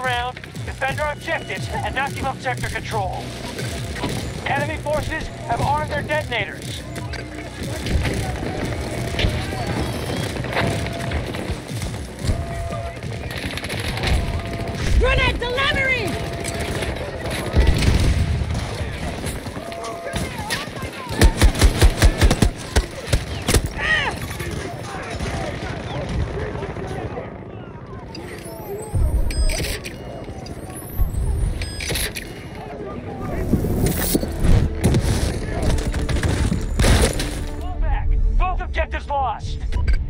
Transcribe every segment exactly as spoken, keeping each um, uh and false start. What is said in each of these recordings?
ground, defend our objectives, and not give up sector control. Enemy forces have armed their detonators. Grenade delivery! Fall back. Both objectives lost.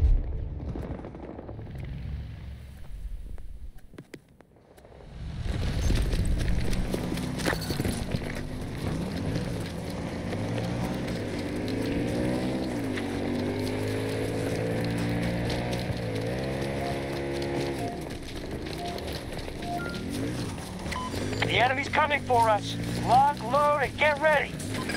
The enemy's coming for us. Lock, load, and get ready.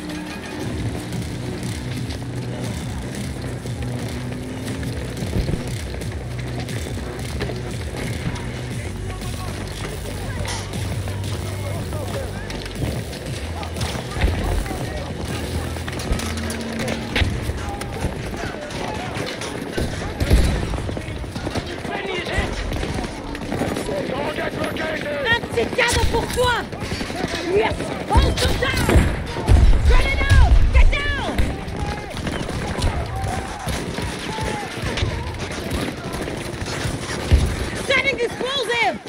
C'est cadeau pour toi! Yes! Hold them down! Grenade out! Get down! Setting explosive!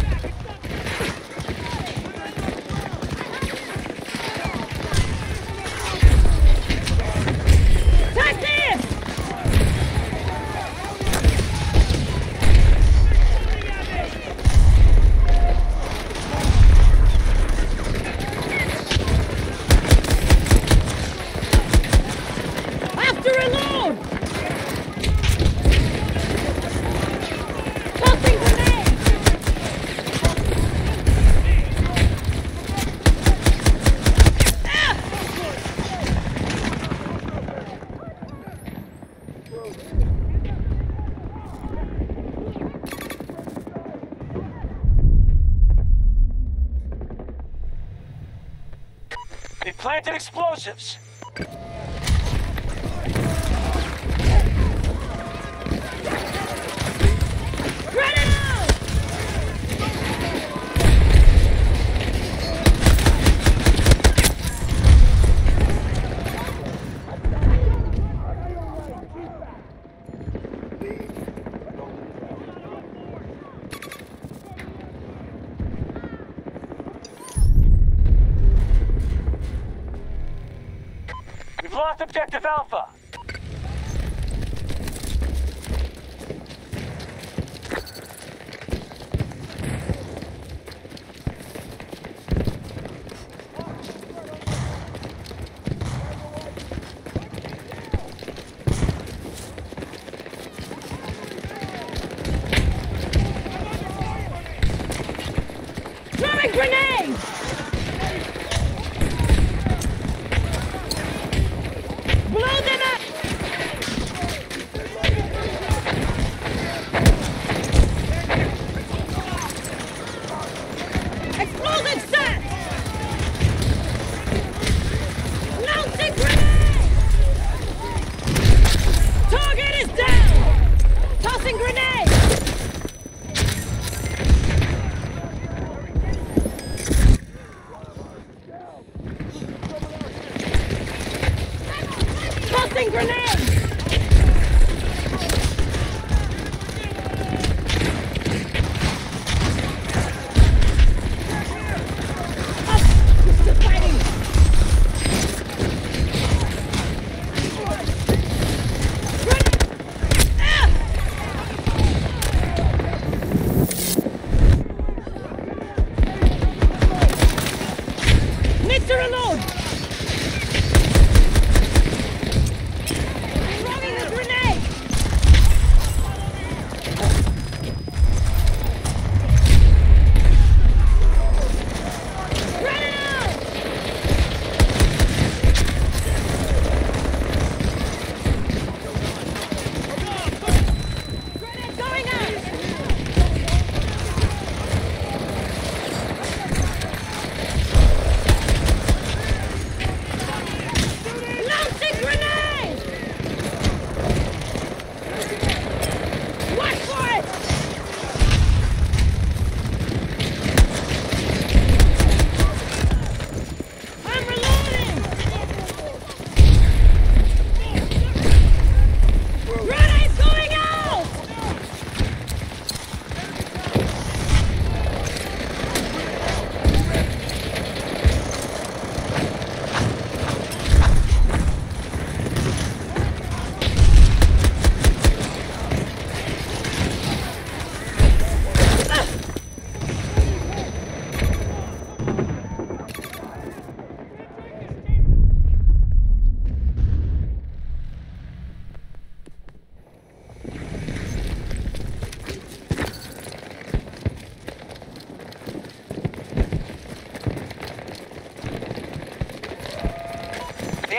Take this! They planted explosives. Grenade out! We've lost objective Alpha. Throwing grenades! Blow them up! Explosive set! Launching grenade! Target is down! Tossing grenade! Tossing grenade! Grenade! Ah!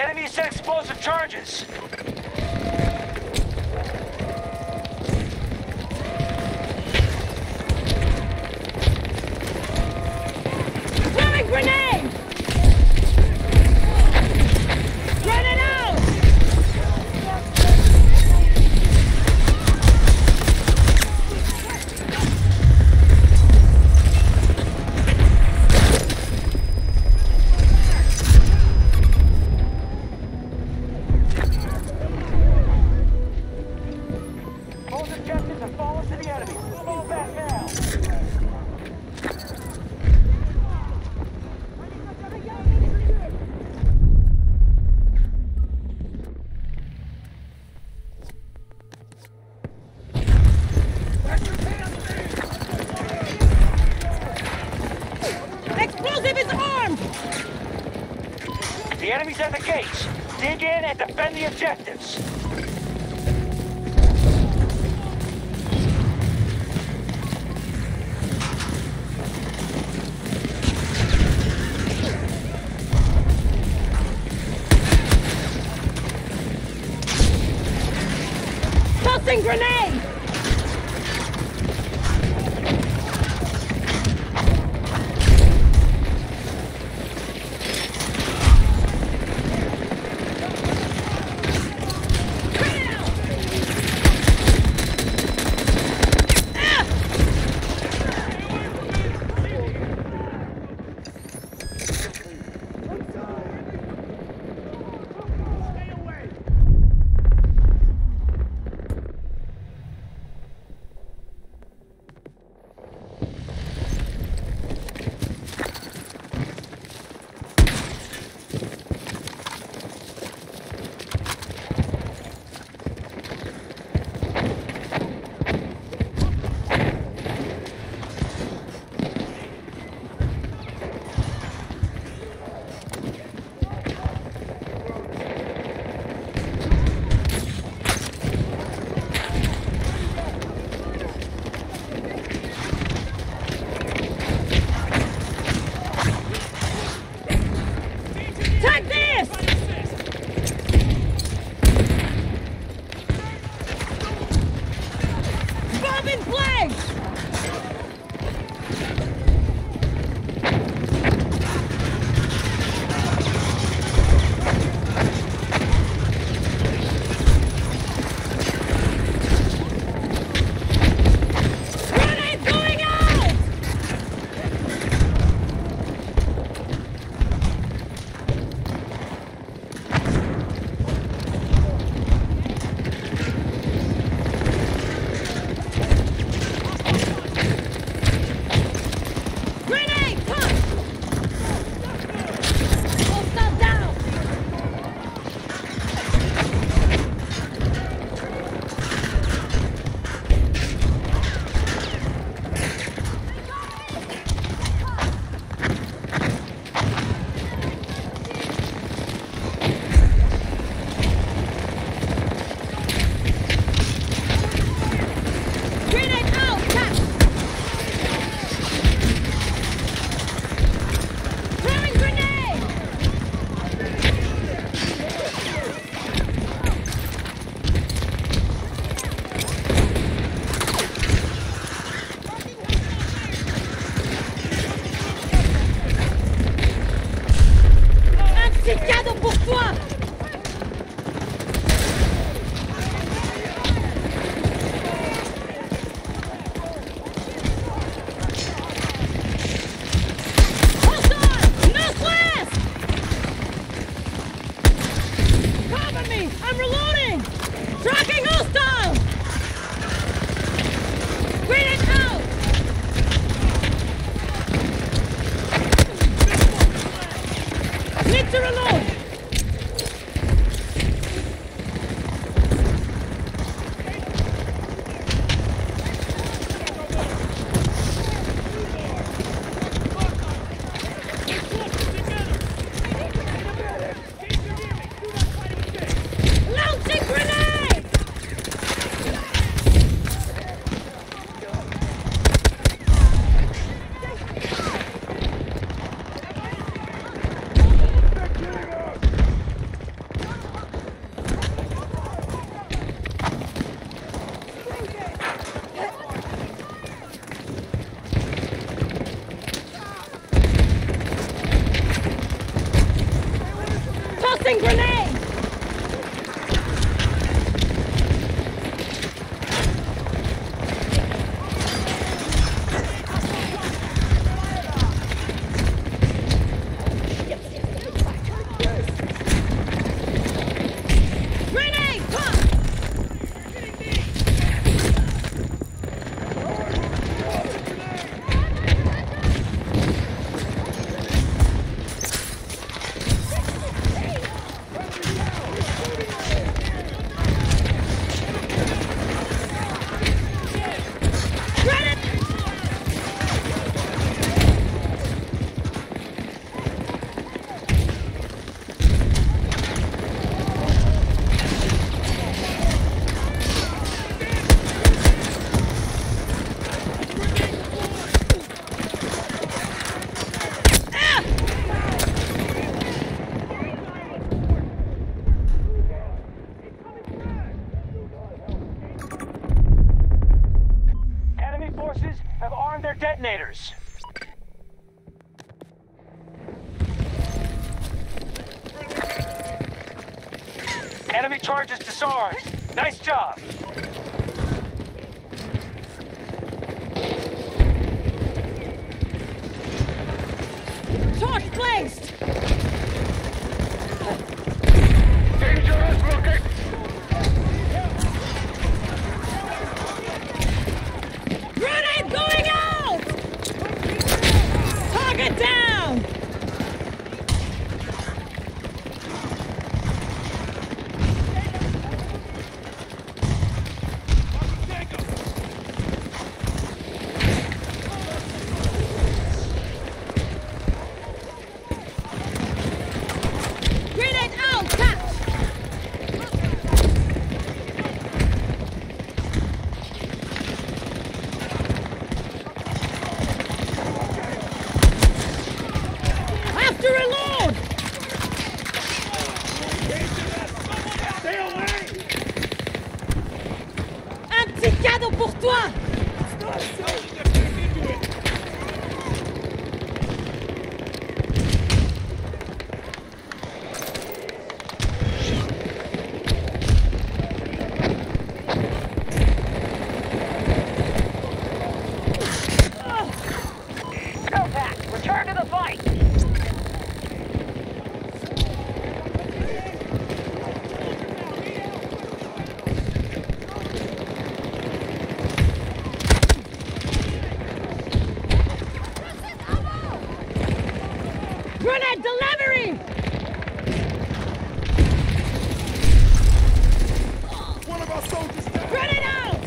enemy set explosive charges. Throwing grenade! Grenade out! Both objectives have fallen to the enemy. Fall back now. Explosive is armed! The enemy's at the gates. Dig in and defend the objectives. Tossing grenade! Take this! Bomb in place! Grenade going out! Grenade, come! Hostile down! Grenade out, catch! Throwing grenade! Un petit cadeau pour toi! Hostile! Northwest! Cover me! I'm reloading! Tracking hostile! Grenade out! Need to reload! Launching grenade! detonators. Enemy charges disarmed. Nice job. Torch placed! Dangerous looking. Grenade going out! Target down! Grenade out! Catch! I have to reload! Stay away. Un petit cadeau pour toi! Snowpack, return to the fight. Grenade delivery! One of our soldiers down. Grenade out!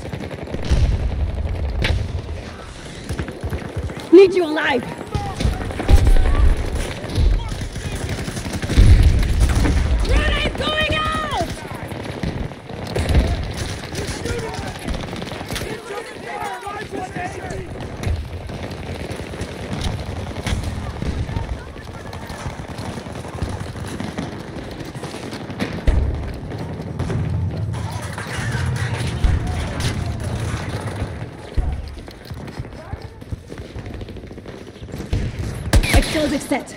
Need you alive! Grenade going out! Explosive set.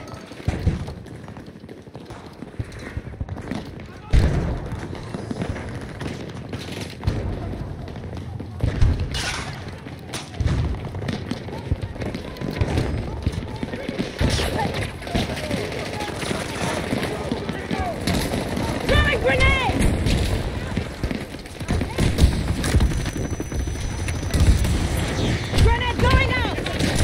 Throwing grenade! Grenade going out!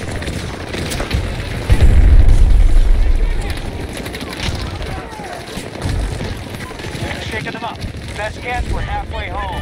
Shaking them up. Best guess, we're halfway home.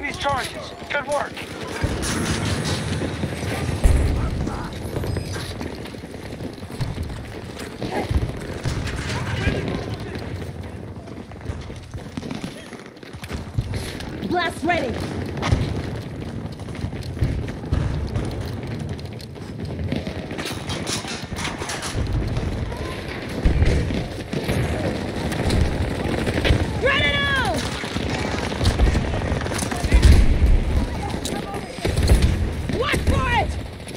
these charges. Good work. Blast ready! Grenade out! Watch for it!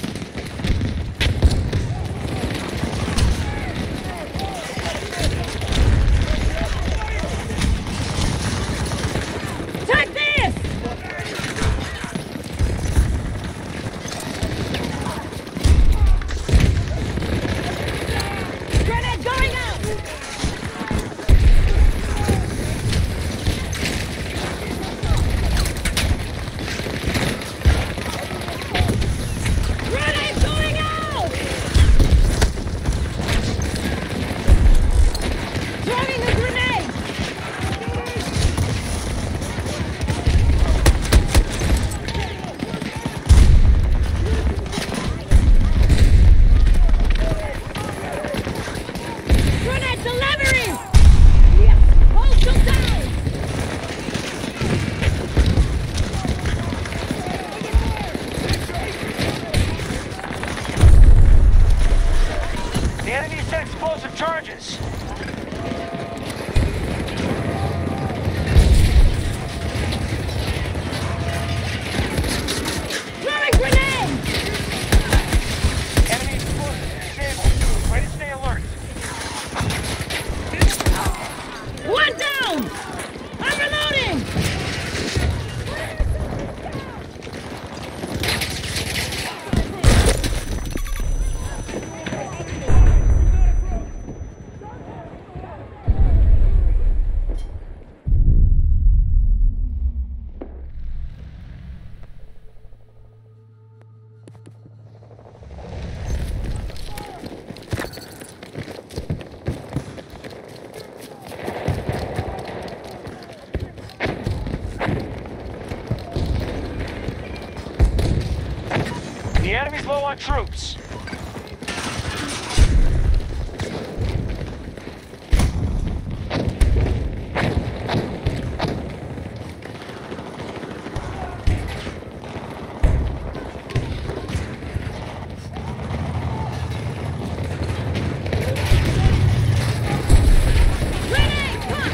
Take this! Grenade going out! Grenade going out! Throwing a grenade! Grenade delivery! Yes! Hold them down! The enemy set explosive charges. Throwing grenade! Enemy explosives disabled. Ready to stay alert. One down! I'm reloading! The enemy's low on troops. Grenade! Come!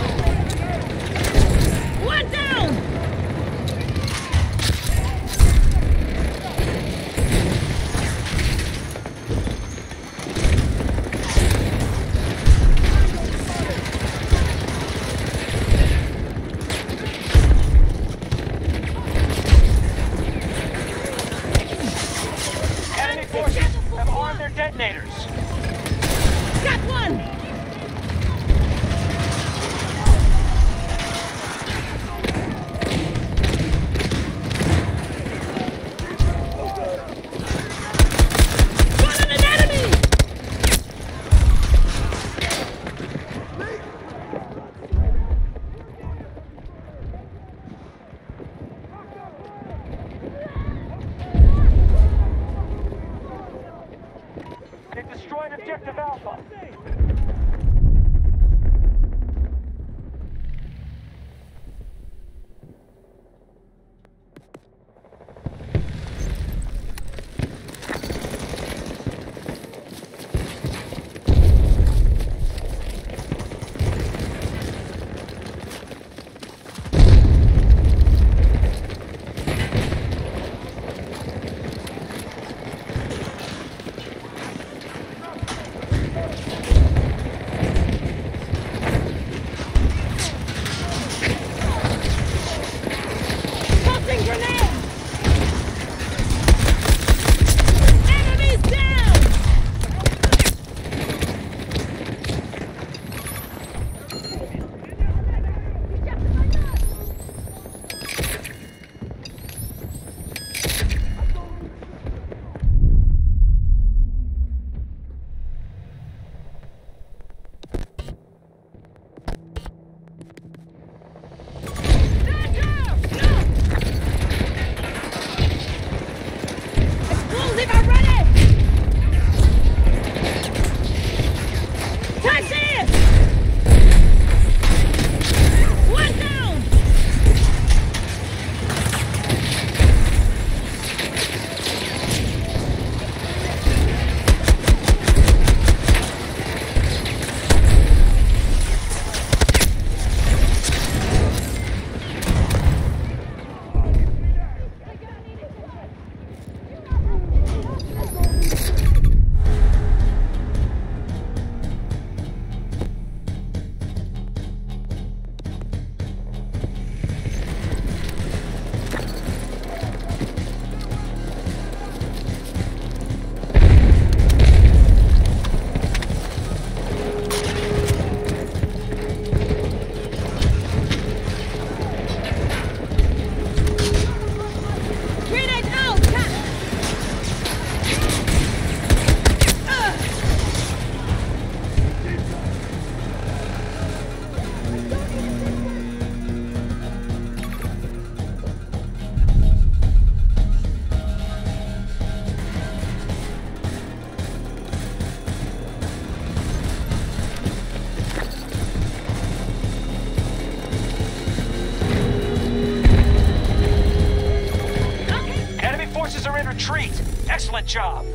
One down! Enemy forces have armed their detonators. Got one! Got an enemy! They've destroyed objective Alpha. excellent job.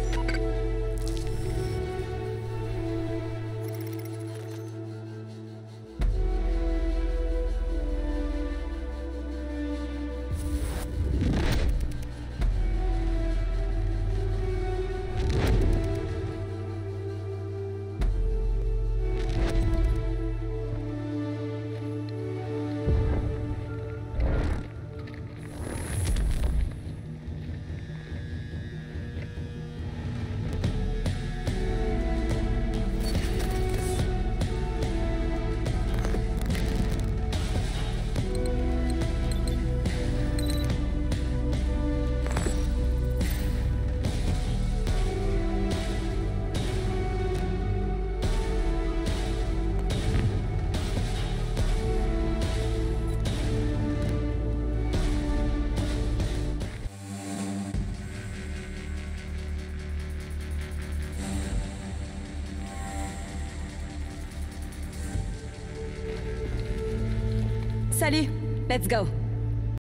Salut, let's go.